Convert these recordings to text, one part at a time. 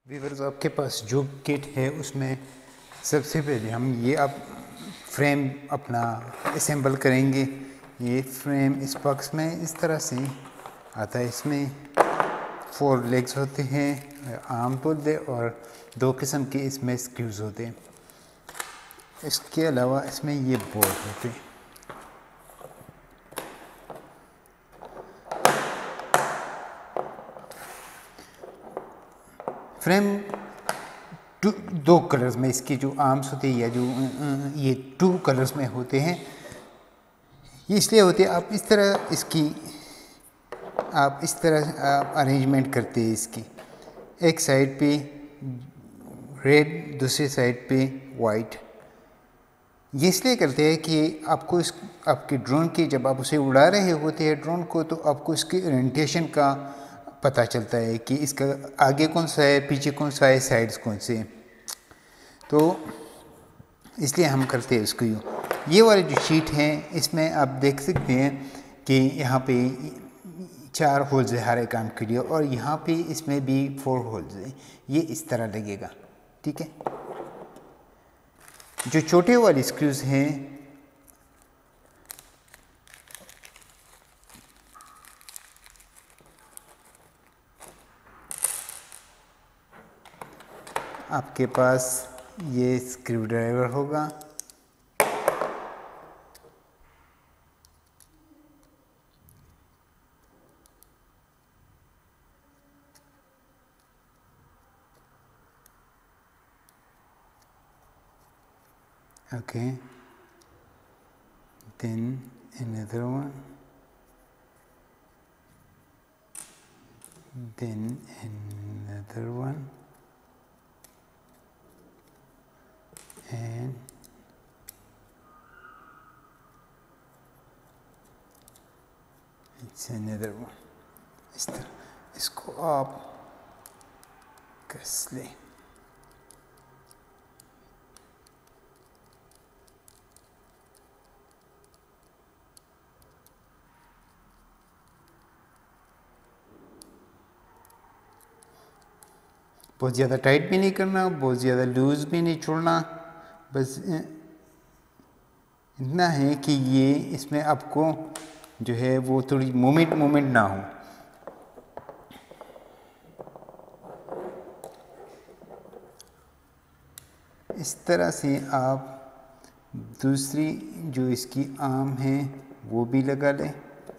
Viewers, आपके पास जो kit है उसमें सबसे पहले हम ये अब फ्रेम अपना असेंबल करेंगे। ये फ्रेम इस बॉक्स में इस तरह से आता है। इसमें 4 लेग्स होते हैं, आर्म बोलते, और 2 किस्म के इसमें स्क्रूज होते हैं। इसके अलावा इसमें ये बोल्ट होते हैं। फ्रेम 2 कलर्स में, इसके जो आर्म्स होते हैं या जो ये 2 कलर्स में होते हैं। ये इसलिए होते हैं, आप इस तरह इसकी अरेंजमेंट करते हैं। इसकी एक साइड पे रेड, दूसरी साइड पे वाइट। ये इसलिए करते हैं कि आपको आपके ड्रोन की, जब आप उसे उड़ा रहे होते हैं ड्रोन को, तो आपको इसकी ओरिएंटेशन का पता चलता है कि इसका आगे कौन सा है, पीछे कौन सा है, साइड्स कौन से हैं। तो इसलिए हम करते हैं इसको यूँ। ये वाली जो शीट है इसमें आप देख सकते हैं कि यहाँ पे 4 होल्स है हर एक आर्म के लिए, और यहाँ पे इसमें भी 4 होल्स है। ये इस तरह लगेगा, ठीक है। जो छोटे वाली स्क्रूज हैं आपके पास ये स्क्रू ड्राइवर होगा। Okay, then another one, then another one, and it's another one। इस तरह इसको आप कस लें। बहुत ज़्यादा टाइट भी नहीं करना, बहुत ज़्यादा लूज़ भी नहीं छोड़ना। बस इतना है कि ये इसमें आपको जो है वो थोड़ी मूवमेंट ना हो। इस तरह से आप दूसरी जो इसकी आर्म है वो भी लगा लें।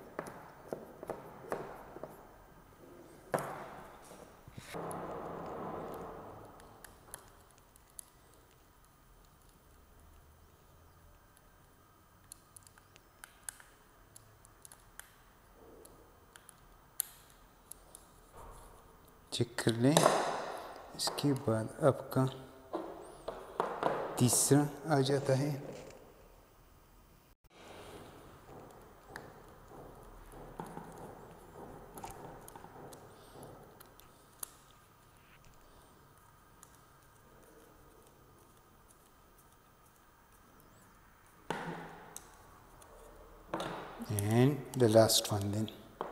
चेक कर लें। इसके बाद आपका तीसरा आ जाता है। And the last one then।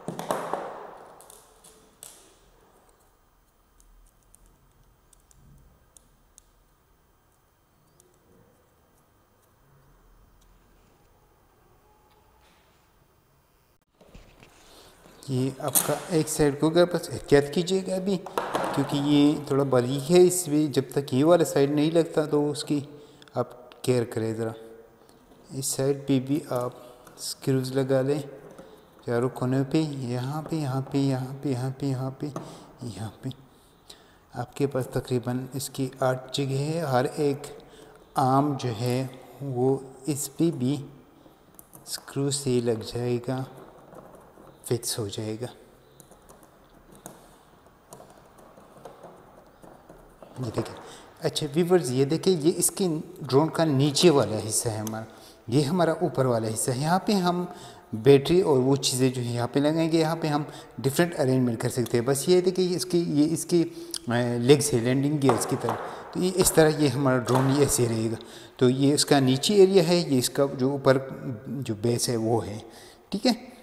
ये आपका एक साइड को गया, बस एहतियात कीजिएगा अभी, क्योंकि ये थोड़ा बारीक है। इसमें जब तक ये वाला साइड नहीं लगता तो उसकी आप केयर करें ज़रा। इस साइड पे भी आप स्क्रूज लगा लें चारों कोने पे, यहाँ पे, यहाँ पे, यहाँ पे, यहाँ पे, यहाँ पे, यहाँ पे। आपके पास तकरीबन इसकी 8 जगह है। हर एक आर्म जो है वो इस पे भी स्क्रू से लग जाएगा, फिक्स हो जाएगा। ये देखिए। अच्छा व्यूअर्स, ये देखिए, ये इसके ड्रोन का नीचे वाला हिस्सा है हमारा, ये हमारा ऊपर वाला हिस्सा है। यहाँ पे हम बैटरी और वो चीज़ें जो है यहाँ पे लगाएंगे। यहाँ पे हम डिफरेंट अरेंजमेंट कर सकते हैं। बस ये देखिए, इसकी लेग्स है लैंडिंग गियर्स की तरह। तो ये इस तरह ये हमारा ड्रोन ये ऐसे रहेगा। तो ये इसका नीचे एरिया है, ये इसका जो ऊपर जो बेस है वो है, ठीक है।